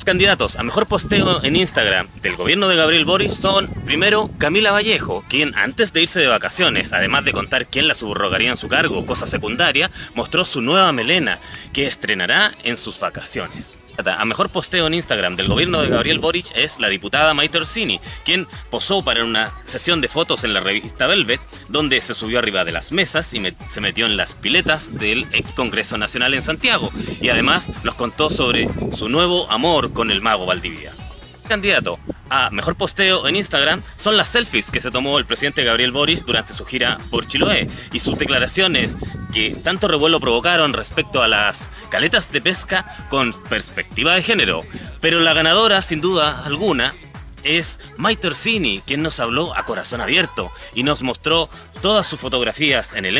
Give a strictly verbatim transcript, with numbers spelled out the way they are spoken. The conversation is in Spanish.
Candidatos a mejor posteo en Instagram del gobierno de Gabriel Boric son, primero, Camila Vallejo, quien antes de irse de vacaciones, además de contar quién la subrogaría en su cargo, cosa secundaria, mostró su nueva melena, que estrenará en sus vacaciones. A mejor posteo en Instagram del gobierno de Gabriel Boric es la diputada Maite Orsini, quien posó para una sesión de fotos en la revista Velvet, donde se subió arriba de las mesas y me se metió en las piletas del ex Congreso Nacional en Santiago, y además nos contó sobre su nuevo amor con el mago Valdivia. Candidato a mejor posteo en Instagram son las selfies que se tomó el presidente Gabriel Boric durante su gira por Chiloé y sus declaraciones que tanto revuelo provocaron respecto a las caletas de pesca con perspectiva de género. Pero la ganadora, sin duda alguna, es Maite Orsini, quien nos habló a corazón abierto y nos mostró todas sus fotografías en el